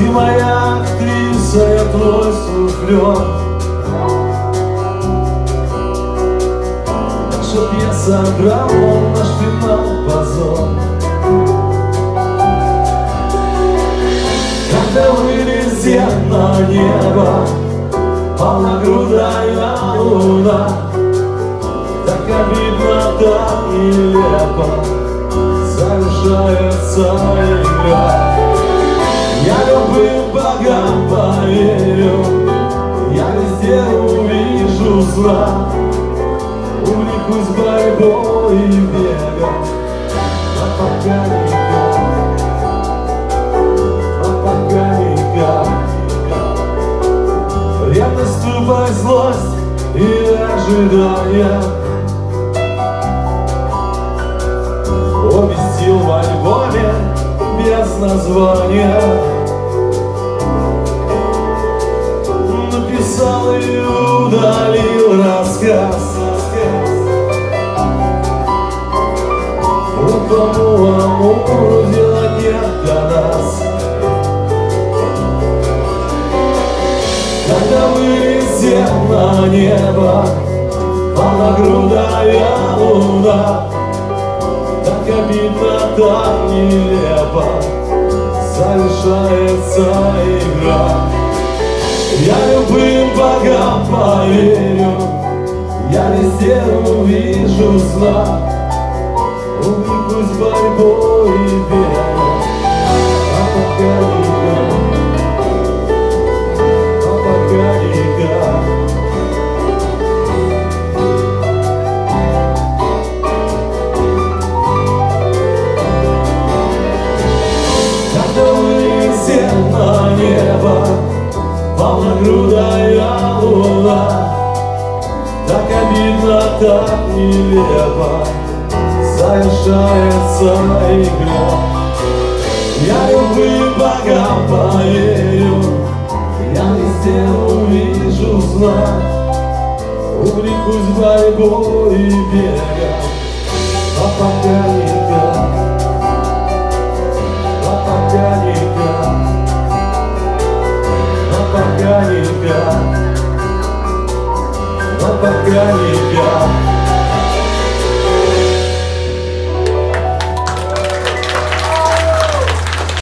моя актриса, я твой суфлер. Наша пьеса драма, наш финал позор. Когда вылезет на небо полногрудая луна, так обидно, так нелепо завершается игра. Я любым богам поверю, я везде увижу зла, увлекусь борьбой и бегом, а пока никак. Ревность, любовь, злость и ожидание уместил в альбоме без названия. Написал и удалил рассказ. Рукому амуру дела нет до нас. Когда вылезет на небо полногрудая луна, так обидно, так нелепо завершается игра. Я любым богам поверю, я везде увижу знак, увлекусь борьбой и бегом, а пока никак. Когда вылезет на небо полногрудая луна, так обидно, так нелепо завершается игра. Я любым богам поверю, я везде увижу знак, увлекусь борьбой и бегом, а пока никак, а пока никак, а пока никак, а пока никак.